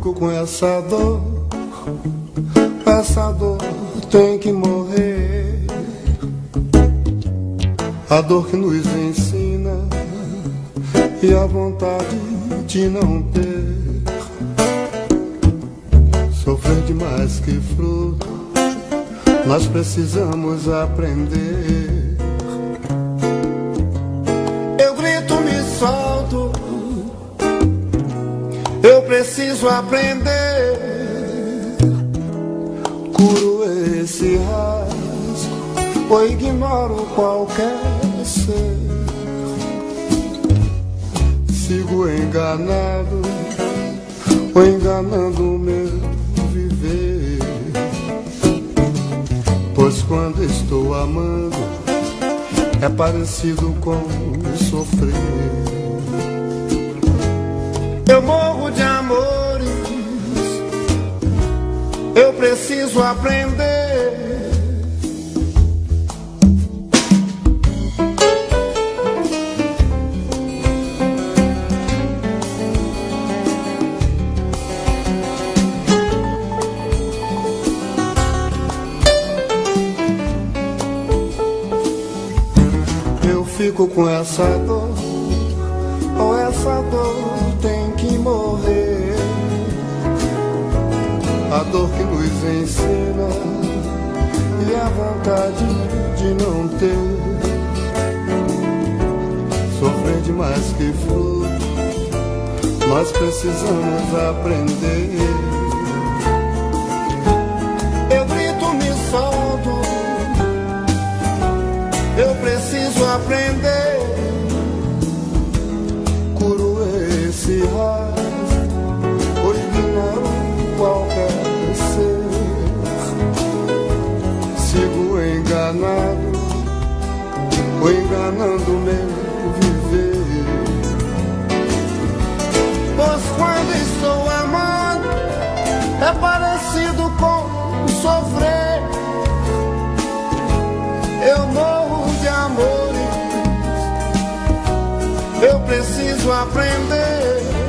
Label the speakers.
Speaker 1: fico com essa dor tem que morrer. A dor que nos ensina e a vontade de não ter. Sofrer demais que fruto, nós precisamos aprender. Eu grito, me solto, eu preciso aprender. Curo esse rasgo ou ignoro qualquer ser. Sigo enganado ou enganando o meu viver. Pois quando estou amando é parecido com sofrer. Eu morro de amores, eu preciso aprender. Eu fico com essa dor, ou essa dor tem que morrer. A dor que nos ensina e a vontade de não ter. Sofrer demais que fruto, nós precisamos aprender. Eu grito, me solto, eu preciso aprender. Curo esse rasgo ou ignoro qualquer ser. Sigo enganado ou enganando meu viver. Pois quando estou amando é parecido com sofrer. Eu morro de amores, eu preciso aprender.